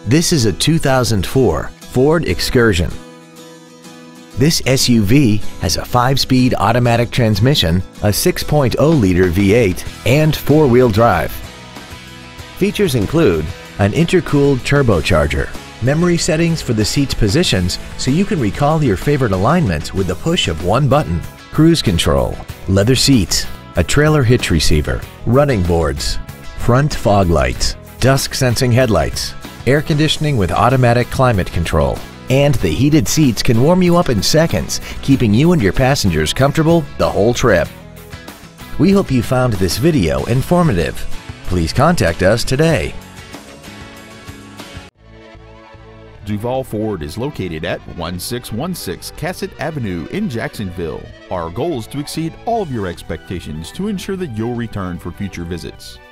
This is a 2004 Ford Excursion. This SUV has a 5-speed automatic transmission, a 6.0-liter V8, and 4-wheel drive. Features include an intercooled turbocharger, memory settings for the seat's positions so you can recall your favorite alignments with the push of one button, cruise control, leather seats, a trailer hitch receiver, running boards, front fog lights, dusk sensing headlights, air conditioning with automatic climate control, and the heated seats can warm you up in seconds, keeping you and your passengers comfortable the whole trip. We hope you found this video informative. Please contact us today. Duval Ford is located at 1616 Cassett Avenue in Jacksonville. Our goal is to exceed all of your expectations to ensure that you'll return for future visits.